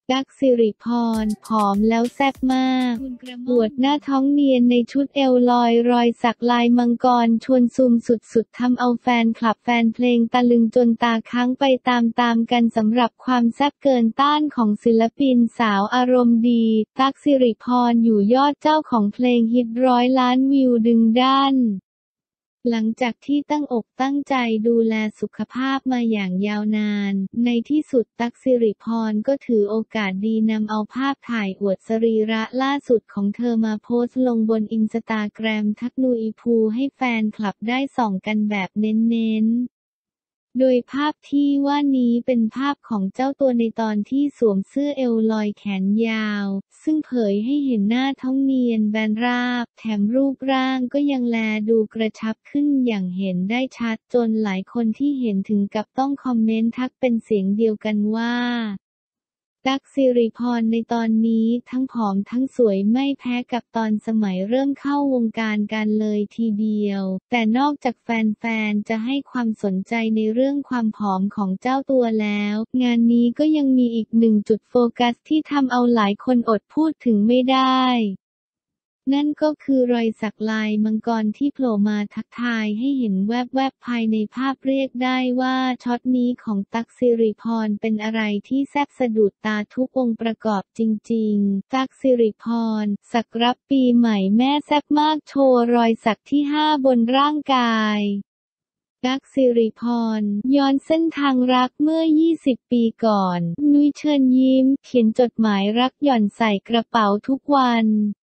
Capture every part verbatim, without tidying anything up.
ตั๊กสิริพร ผอมแล้วแซ่บมากอวดหน้าท้องเนียนในชุดเอวลอยรอยสักลายมังกรชวนซูมสุดๆทำเอาแฟนคลับแฟนเพลงตะลึงจนตาค้างไปตามๆกันสำหรับความแซ่บเกินต้านของศิลปินสาวอารมณ์ดีตั๊กสิริพรอยู่ยอดเจ้าของเพลงฮิตร้อยล้านวิวดึงดันหลังจากที่ตั้งอกตั้งใจดูแลสุขภาพมาอย่างยาวนานในที่สุดตั๊กสิริพรก็ถือโอกาสดีนำเอาภาพถ่ายอวดสรีระล่าสุดของเธอมาโพสต์ลงบนอินสตาแกรมทักนูอีพูให้แฟนคลับได้ส่องกันแบบเน้นๆโดยภาพที่ว่านี้เป็นภาพของเจ้าตัวในตอนที่สวมเสื้อเอวลอยแขนยาวซึ่งเผยให้เห็นหน้าท้องเนียนแบนราบแถมรูปร่างก็ยังแลดูกระชับขึ้นอย่างเห็นได้ชัดจนหลายคนที่เห็นถึงกับต้องคอมเมนต์ทักเป็นเสียงเดียวกันว่าตั๊กสิริพรในตอนนี้ทั้งผอมทั้งสวยไม่แพ้กับตอนสมัยเริ่มเข้าวงการกันเลยทีเดียวแต่นอกจากแฟนๆจะให้ความสนใจในเรื่องความผอมของเจ้าตัวแล้วงานนี้ก็ยังมีอีกหนึ่งจุดโฟกัสที่ทำเอาหลายคนอดพูดถึงไม่ได้นั่นก็คือรอยสักลายมังกรที่โผล่มาทักทายให้เห็นแวบๆภายในภาพเรียกได้ว่าช็อตนี้ของตั๊กสิริพรเป็นอะไรที่แซ่บสะดุดตาทุกองค์ประกอบจริงๆตั๊กสิริพรสักรับปีใหม่แม่แซ่บมากโชว์รอยสักที่ห้าบนร่างกายตั๊กสิริพรย้อนเส้นทางรักเมื่อยี่สิบปีก่อนนุ้ยเชิญยิ้มเขียนจดหมายรักหย่อนใส่กระเป๋าทุกวัน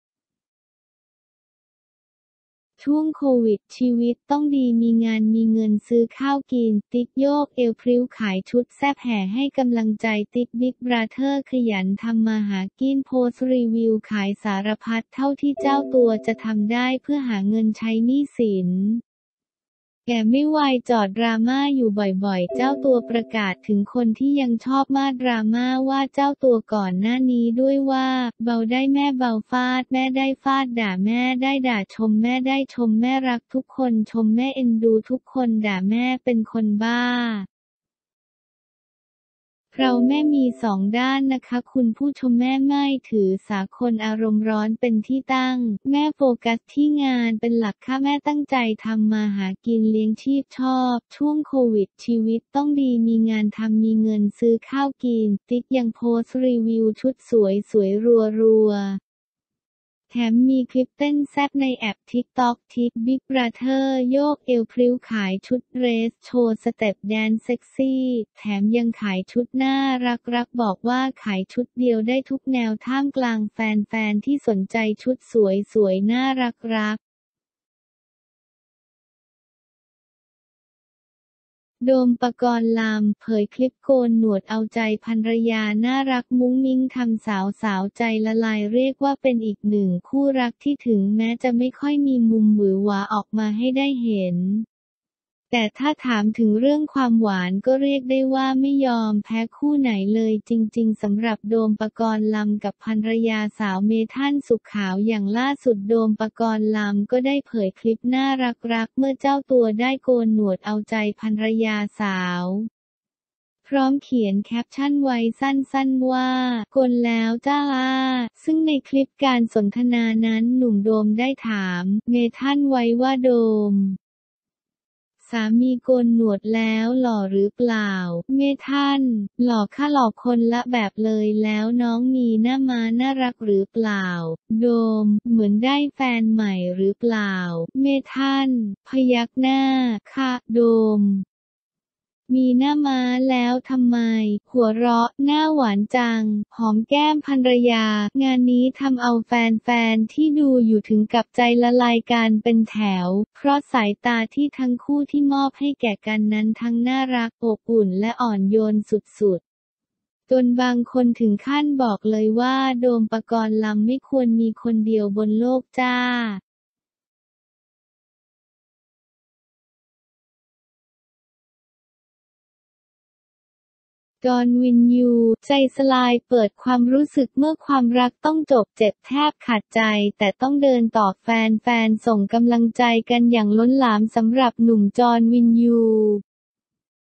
ช่วงโควิดชีวิตต้องดีมีงานมีเงินซื้อข้าวกินติ๊กโยกเอวพริ้วขายชุดแซ่บแห่ให้กำลังใจติ๊กบิ๊กบราเธอร์ขยันทำมาหากินโพสต์รีวิวขายสารพัดเท่าที่เจ้าตัวจะทำได้เพื่อหาเงินใช้หนี้สินแกไม่วายจอดดราม่าอยู่บ่อยๆเจ้าตัวประกาศถึงคนที่ยังชอบมาดราม่าว่าเจ้าตัวก่อนหน้านี้ด้วยว่าเบาได้แม่เบาฟาดแม่ได้ฟาดด่าแม่ได้ด่าชมแม่ได้ชมแม่รักทุกคนชมแม่เอ็นดูทุกคนด่าแม่เป็นคนบ้าเราแม่มีสองด้านนะคะคุณผู้ชมแม่ไม่ถือสาคนอารมณ์ร้อนเป็นที่ตั้งแม่โฟกัสที่งานเป็นหลักค่ะแม่ตั้งใจทำมาหากินเลี้ยงชีพชอบช่วงโควิดชีวิตต้องดีมีงานทำมีเงินซื้อข้าวกินติ๊กยังโพสต์รีวิวชุดสวยสวยรัวๆแถมมีคลิปเต้นแซ่บในแอป ติ๊กต็อก ติ๊กบิ๊กบราเธอร์โยกเอวพริ้วขายชุดเดรสโชว์สเต็ปแดนซ์เซ็กซี่แถมยังขายชุดน่ารักๆบอกว่าขายชุดเดียวได้ทุกแนวท่ามกลางแฟนๆที่สนใจชุดสวยๆน่ารักๆโดมปกรณ์ลำเผยคลิปโกนหนวดเอาใจภรรยาน่ารักมุ้งมิ้งทำสาวสาวใจละลายเรียกว่าเป็นอีกหนึ่งคู่รักที่ถึงแม้จะไม่ค่อยมีมุมหวือหวาออกมาให้ได้เห็นแต่ถ้าถามถึงเรื่องความหวานก็เรียกได้ว่าไม่ยอมแพ้คู่ไหนเลยจริงๆสำหรับโดมปกรณ์ลำกับภรรยาสาวเมธั่นสุขขาวอย่างล่าสุดโดมปกรณ์ลำก็ได้เผยคลิปน่ารักๆเมื่อเจ้าตัวได้โกนหนวดเอาใจภรรยาสาวพร้อมเขียนแคปชั่นไว้สั้นๆว่าโกนแล้วจ้าซึ่งในคลิปการสนทนานั้นหนุ่มโดมได้ถามเมธั่นไว้ว่าโดมสามีโกนหนวดแล้วหล่อหรือเปล่าเมธั่นหล่อค่ะหล่อคนละแบบเลยแล้วน้องมีหน้าม้าน่ารักหรือเปล่าโดมเหมือนได้แฟนใหม่หรือเปล่าเมธั่นพยักหน้าค่ะโดมมีหน้าม้าแล้วทำไมหัวเราะหน้าหวานจังหอมแก้มภรรยางานนี้ทำเอาแฟนๆที่ดูอยู่ถึงกับใจละลายกันเป็นแถวเพราะสายตาที่ทั้งคู่ที่มอบให้แก่กันนั้นทั้งน่ารักอบอุ่นและอ่อนโยนสุดๆจนบางคนถึงขั้นบอกเลยว่าโดมปกรณ์ลำไม่ควรมีคนเดียวบนโลกจ้าจอห์นวินยูใจสลายเปิดความรู้สึกเมื่อความรักต้องจบเจ็บแทบขาดใจแต่ต้องเดินต่อแฟนๆส่งกำลังใจกันอย่างล้นหลามสำหรับหนุ่มจอห์นวินยู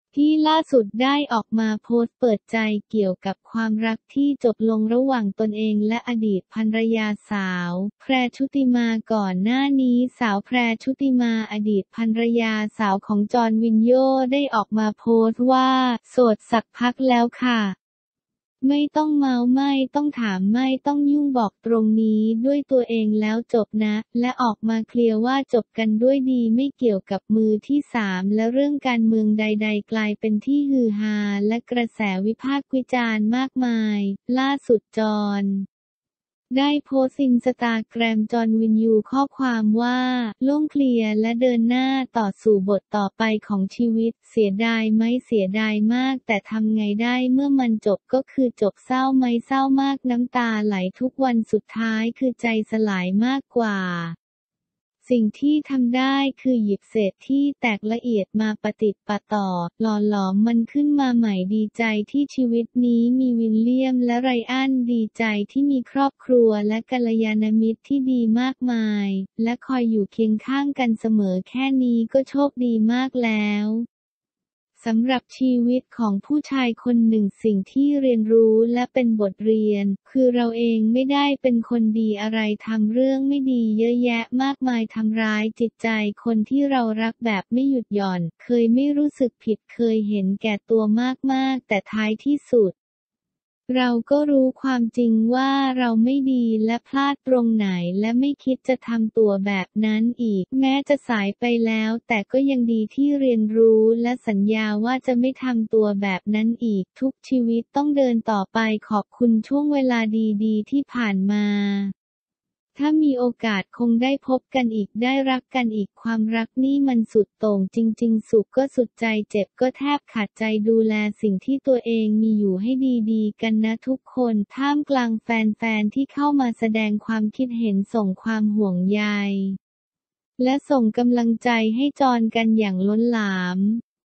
ที่ล่าสุดได้ออกมาโพสต์เปิดใจเกี่ยวกับความรักที่จบลงระหว่างตนเองและอดีตภรรยาสาวแพรชุติมาก่อนหน้านี้สาวแพรชุติมาอดีตภรรยาสาวของจอห์นวินโญ่ได้ออกมาโพสต์ว่าโสดสักพักแล้วค่ะไม่ต้องเมาไม่ต้องถามไม่ต้องยุ่งบอกตรงนี้ด้วยตัวเองแล้วจบนะและออกมาเคลียร์ว่าจบกันด้วยดีไม่เกี่ยวกับมือที่สามและเรื่องการเมืองใดๆกลายเป็นที่ฮือฮาและกระแสวิพากษ์วิจารณ์มากมายล่าสุดจอห์นได้โพสต์อินสตาแกรมจอห์นวินยูข้อความว่าโล่งเคลียร์และเดินหน้าต่อสู่บทต่อไปของชีวิตเสียดายไหมเสียดายมากแต่ทำไงได้เมื่อมันจบก็คือจบเศร้าไหมเศร้ามากน้ำตาไหลทุกวันสุดท้ายคือใจสลายมากกว่าสิ่งที่ทำได้คือหยิบเศษที่แตกละเอียดมาประติดประต่อหล่อหลอมมันขึ้นมาใหม่ดีใจที่ชีวิตนี้มีวิลเลียมและไรอันดีใจที่มีครอบครัวและกัลยาณมิตรที่ดีมากมายและคอยอยู่เคียงข้างกันเสมอแค่นี้ก็โชคดีมากแล้วสำหรับชีวิตของผู้ชายคนหนึ่งสิ่งที่เรียนรู้และเป็นบทเรียนคือเราเองไม่ได้เป็นคนดีอะไรทำเรื่องไม่ดีเยอะแยะมากมายทำร้ายจิตใจคนที่เรารักแบบไม่หยุดหย่อนเคยไม่รู้สึกผิดเคยเห็นแก่ตัวมากๆแต่ท้ายที่สุดเราก็รู้ความจริงว่าเราไม่ดีและพลาดตรงไหนและไม่คิดจะทำตัวแบบนั้นอีกแม้จะสายไปแล้วแต่ก็ยังดีที่เรียนรู้และสัญญาว่าจะไม่ทำตัวแบบนั้นอีกทุกชีวิตต้องเดินต่อไปขอบคุณช่วงเวลาดีๆที่ผ่านมาถ้ามีโอกาสคงได้พบกันอีกได้รักกันอีกความรักนี่มันสุดโต่งจริงๆสุขก็สุดใจเจ็บก็แทบขาดใจดูแลสิ่งที่ตัวเองมีอยู่ให้ดีๆกันนะทุกคนท่ามกลางแฟนๆที่เข้ามาแสดงความคิดเห็นส่งความห่วงใยและส่งกำลังใจให้จอห์นกันอย่างล้นหลาม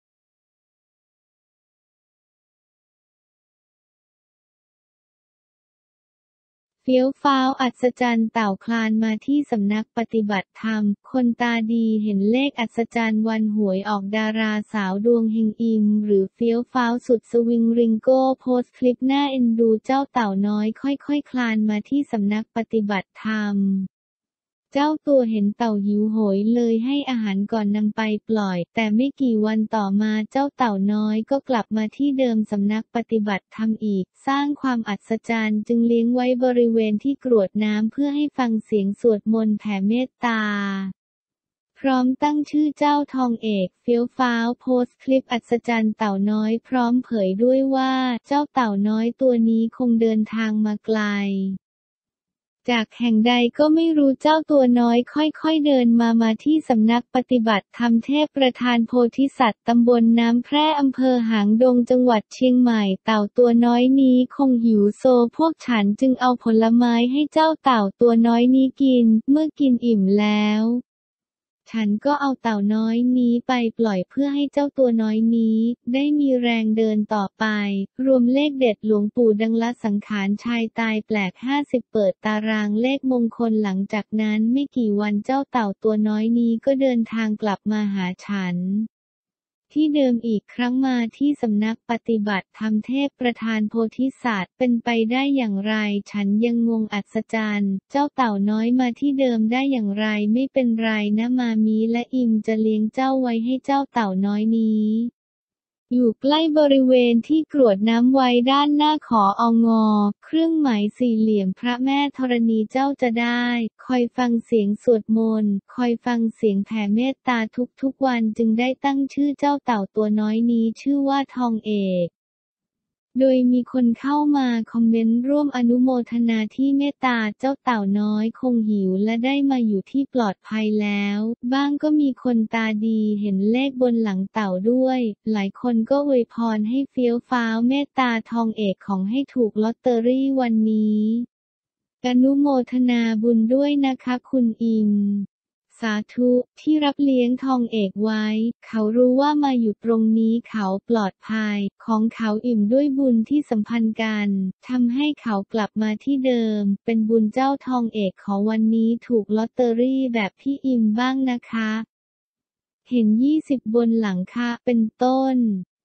เฟี้ยวฟ้าวอัศจรรย์เต่าคลานมาที่สำนักปฏิบัติธรรมคนตาดีเห็นเลขอัศจรรย์วันหวยออกดาราสาวดวงเฮงอิมหรือเฟี้ยวฟ้าวสุดสวิงริงโก้โพสต์คลิปน่าเอ็นดูเจ้าเต่าน้อยค่อยๆ คคลานมาที่สำนักปฏิบัติธรรมเจ้าตัวเห็นเต่าหิวโหยเลยให้อาหารก่อนนำไปปล่อยแต่ไม่กี่วันต่อมาเจ้าเต่าน้อยก็กลับมาที่เดิมสำนักปฏิบัติธรรมอีกสร้างความอัศจรรย์จึงเลี้ยงไว้บริเวณที่กรวดน้ำเพื่อให้ฟังเสียงสวดมนต์แผ่เมตตาพร้อมตั้งชื่อเจ้าทองเอกเฟี้ยวฟ้าวโพสต์คลิปอัศจรรย์เต่าน้อยพร้อมเผยด้วยว่าเจ้าเต่าน้อยตัวนี้คงเดินทางมาไกลจากแห่งใดก็ไม่รู้เจ้าตัวน้อยค่อยๆเดินมามาที่สำนักปฏิบัติธรรมเทพประธานโพธิสัตว์ตำบลน้ำแพร่อำเภอหางดงจังหวัดเชียงใหม่เต่าตัวน้อยนี้คงหิวโซพวกฉันจึงเอาผลไม้ให้เจ้าเต่าตัวน้อยนี้กินเมื่อกินอิ่มแล้วฉันก็เอาเต่าน้อยนี้ไปปล่อยเพื่อให้เจ้าตัวน้อยนี้ได้มีแรงเดินต่อไปรวมเลขเด็ดหลวงปู่ดังละสังขารชายตายแปลกห้าสิบเปิดตารางเลขมงคลหลังจากนั้นไม่กี่วันเจ้าเต่าตัวน้อยนี้ก็เดินทางกลับมาหาฉันที่เดิมอีกครั้งมาที่สำนักปฏิบัติธรรมเทพประธานโพธิสัตว์เป็นไปได้อย่างไรฉันยังงงอัศจรรย์เจ้าเต่าน้อยมาที่เดิมได้อย่างไรไม่เป็นไรนะมามีและอิมจะเลี้ยงเจ้าไว้ให้เจ้าเต่าน้อยนี้อยู่ใกล้บริเวณที่กรวดน้ำไว้ด้านหน้าขอองอเครื่องหมายสี่เหลี่ยมพระแม่ธรณีเจ้าจะได้คอยฟังเสียงสวดมนต์คอยฟังเสียงแผ่เมตตาทุกๆวันจึงได้ตั้งชื่อเจ้าเต่าตัวน้อยนี้ชื่อว่าทองเอกโดยมีคนเข้ามาคอมเมนต์ร่วมอนุโมทนาที่เมตตาเจ้าเต่าน้อยคงหิวและได้มาอยู่ที่ปลอดภัยแล้วบ้างก็มีคนตาดีเห็นเลขบนหลังเต่าด้วยหลายคนก็อวยพรให้เฟี้ยวฟ้าวเมตตาทองเอกของให้ถูกลอตเตอรี่วันนี้อนุโมทนาบุญด้วยนะคะคุณอิมสาธุที่รับเลี้ยงทองเอกไว้เขารู้ว่ามาอยู่ตรงนี้เขาปลอดภัยของเขาอิ่มด้วยบุญที่สัมพันธ์กันทำให้เขากลับมาที่เดิมเป็นบุญเจ้าทองเอกขอวันนี้ถูกลอตเตอรี่แบบพี่อิมบ้างนะคะเห็นยี่สิบบนหลังคาเป็นต้น